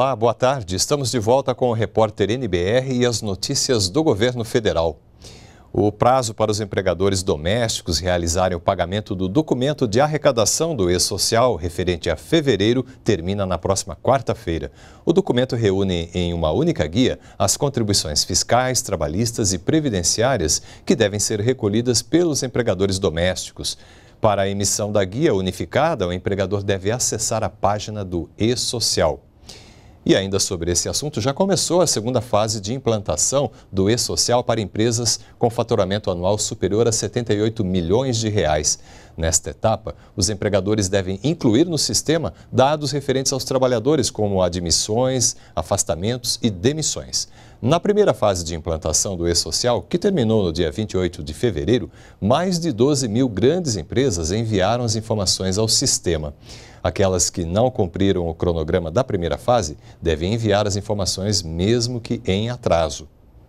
Olá, boa tarde. Estamos de volta com o repórter NBR e as notícias do governo federal. O prazo para os empregadores domésticos realizarem o pagamento do documento de arrecadação do E-Social referente a fevereiro termina na próxima quarta-feira. O documento reúne em uma única guia as contribuições fiscais, trabalhistas e previdenciárias que devem ser recolhidas pelos empregadores domésticos. Para a emissão da guia unificada, o empregador deve acessar a página do E-Social. E ainda sobre esse assunto, já começou a segunda fase de implantação do E-Social para empresas com faturamento anual superior a R$ 78 milhões de reais. Nesta etapa, os empregadores devem incluir no sistema dados referentes aos trabalhadores, como admissões, afastamentos e demissões. Na primeira fase de implantação do E-Social, que terminou no dia 28 de fevereiro, mais de 12 mil grandes empresas enviaram as informações ao sistema. Aquelas que não cumpriram o cronograma da primeira fase devem enviar as informações mesmo que em atraso.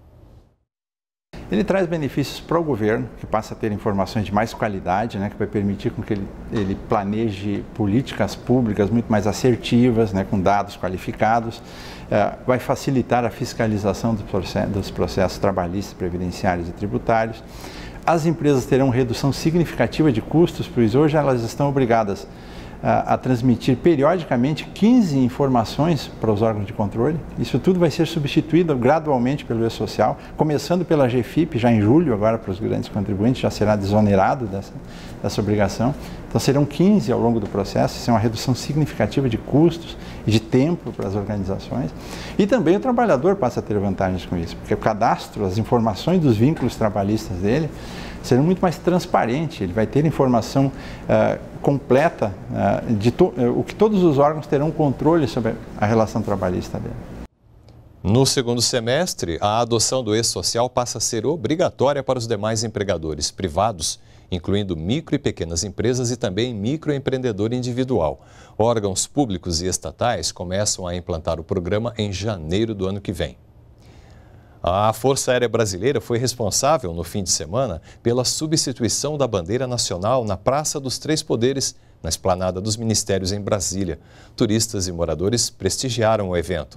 Ele traz benefícios para o governo, que passa a ter informações de mais qualidade, que vai permitir com que ele planeje políticas públicas muito mais assertivas, com dados qualificados. Vai facilitar a fiscalização dos processos trabalhistas, previdenciários e tributários. As empresas terão redução significativa de custos, pois hoje elas estão obrigadas a transmitir periodicamente 15 informações para os órgãos de controle. Isso tudo vai ser substituído gradualmente pelo E-Social, começando pela GFIP, já em julho, agora para os grandes contribuintes, já será desonerado dessa obrigação. Então serão 15 ao longo do processo, isso é uma redução significativa de custos e de tempo para as organizações. E também o trabalhador passa a ter vantagens com isso, porque o cadastro, as informações dos vínculos trabalhistas dele, será muito mais transparente, ele vai ter informação completa o que todos os órgãos terão controle sobre a relação trabalhista dele. No segundo semestre, a adoção do E-Social passa a ser obrigatória para os demais empregadores privados, incluindo micro e pequenas empresas e também microempreendedor individual. Órgãos públicos e estatais começam a implantar o programa em janeiro do ano que vem. A Força Aérea Brasileira foi responsável, no fim de semana, pela substituição da bandeira nacional na Praça dos Três Poderes, na Esplanada dos Ministérios em Brasília. Turistas e moradores prestigiaram o evento.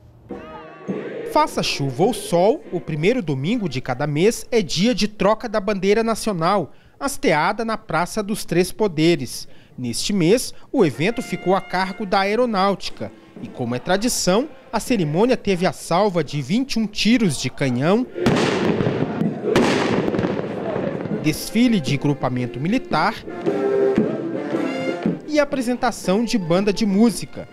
Faça chuva ou sol, o primeiro domingo de cada mês é dia de troca da bandeira nacional, hasteada na Praça dos Três Poderes. Neste mês, o evento ficou a cargo da Aeronáutica. E como é tradição, a cerimônia teve a salva de 21 tiros de canhão, desfile de grupamento militar e apresentação de banda de música.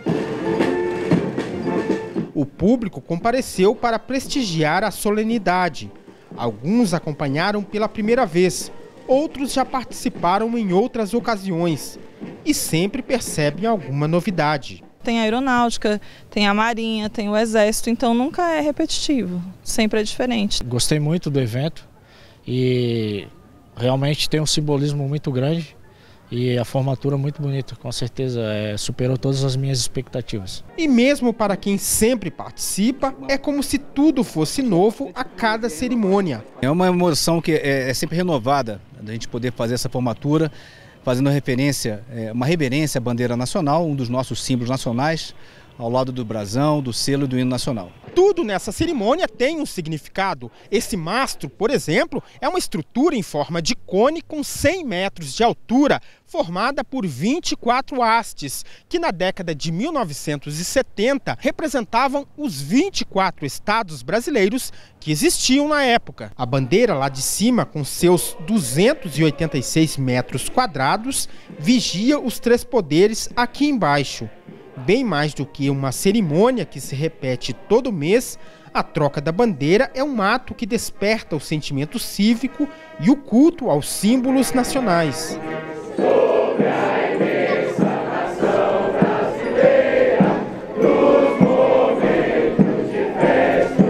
O público compareceu para prestigiar a solenidade. Alguns acompanharam pela primeira vez, outros já participaram em outras ocasiões e sempre percebem alguma novidade. Tem a aeronáutica, tem a marinha, tem o exército, então nunca é repetitivo, sempre é diferente. Gostei muito do evento e realmente tem um simbolismo muito grande e a formatura muito bonita, com certeza superou todas as minhas expectativas. E mesmo para quem sempre participa, é como se tudo fosse novo a cada cerimônia. É uma emoção que é sempre renovada, da gente poder fazer essa formatura, fazendo uma reverência à bandeira nacional, um dos nossos símbolos nacionais, ao lado do brasão, do selo e do hino nacional. Tudo nessa cerimônia tem um significado. Esse mastro, por exemplo, é uma estrutura em forma de cone com 100 metros de altura, formada por 24 hastes, que na década de 1970 representavam os 24 estados brasileiros que existiam na época. A bandeira lá de cima, com seus 286 metros quadrados, vigia os três poderes aqui embaixo. Bem mais do que uma cerimônia que se repete todo mês, a troca da bandeira é um ato que desperta o sentimento cívico e o culto aos símbolos nacionais. Sobre a imensa nação brasileira, nos momentos de festa.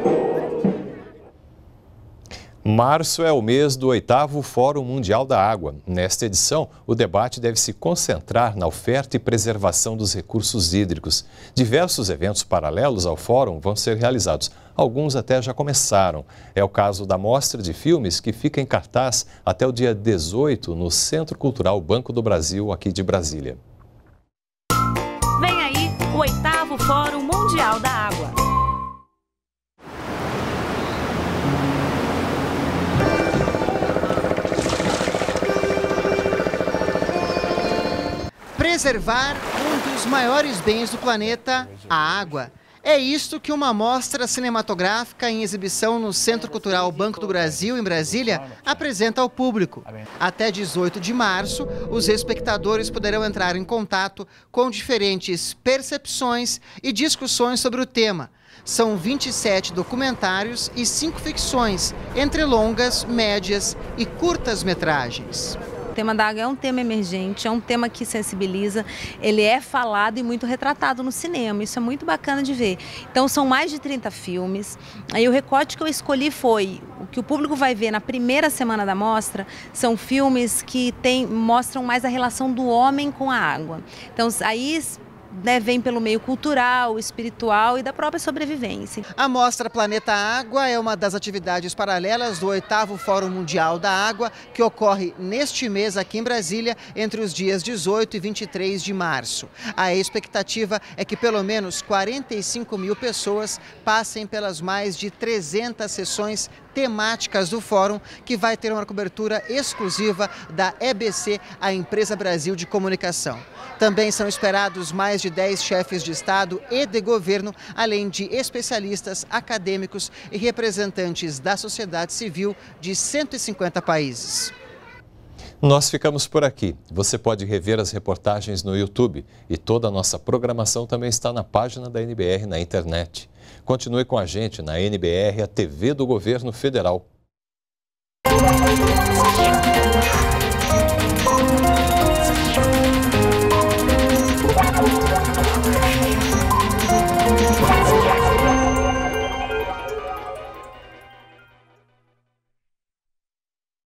Março é o mês do 8º Fórum Mundial da Água. Nesta edição, o debate deve se concentrar na oferta e preservação dos recursos hídricos. Diversos eventos paralelos ao fórum vão ser realizados. Alguns até já começaram. É o caso da mostra de filmes que fica em cartaz até o dia 18 no Centro Cultural Banco do Brasil, aqui de Brasília. Vem aí o 8º Fórum Mundial Mundial da Água. Preservar um dos maiores bens do planeta, a água. É isto que uma mostra cinematográfica em exibição no Centro Cultural Banco do Brasil, em Brasília, apresenta ao público. Até 18 de março, os espectadores poderão entrar em contato com diferentes percepções e discussões sobre o tema. São 27 documentários e 5 ficções, entre longas, médias e curtas-metragens. O tema da água é um tema emergente, é um tema que sensibiliza, ele é falado e muito retratado no cinema, isso é muito bacana de ver. Então são mais de 30 filmes, aí o recorte que eu escolhi foi, o que o público vai ver na primeira semana da mostra, são filmes que mostram mais a relação do homem com a água. Então aí vem pelo meio cultural, espiritual e da própria sobrevivência. A Mostra Planeta Água é uma das atividades paralelas do 8º Fórum Mundial da Água, que ocorre neste mês aqui em Brasília, entre os dias 18 e 23 de março. A expectativa é que pelo menos 45 mil pessoas passem pelas mais de 300 sessões temáticas do fórum, que vai ter uma cobertura exclusiva da EBC, a Empresa Brasil de Comunicação. Também são esperados mais de 10 chefes de Estado e de governo, além de especialistas, acadêmicos e representantes da sociedade civil de 150 países. Nós ficamos por aqui. Você pode rever as reportagens no YouTube e toda a nossa programação também está na página da NBR na internet. Continue com a gente na NBR, a TV do Governo Federal.